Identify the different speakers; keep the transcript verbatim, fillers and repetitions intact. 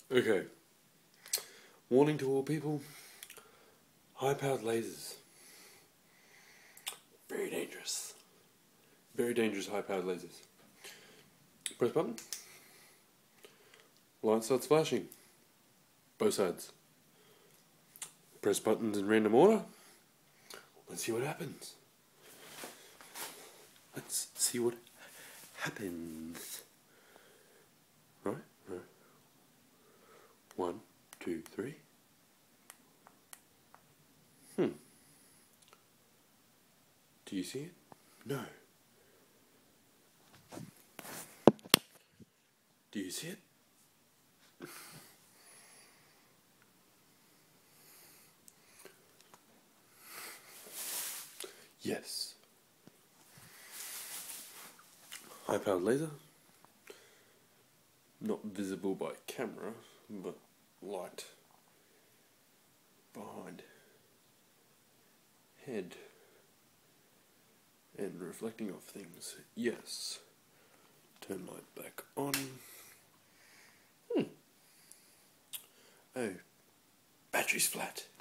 Speaker 1: Okay. Warning to all people. High-powered lasers. Very dangerous. Very dangerous high-powered lasers. Press button. Light starts flashing. Both sides. Press buttons in random order. Let's see what happens. Let's see what happens. Right? Right. One, two, three. Hmm. Do you see it? No. Do you see it? Yes. High-powered laser. Not visible by camera, but light behind head and reflecting off things. Yes. Turn light back on. Hmm. Oh, battery's flat.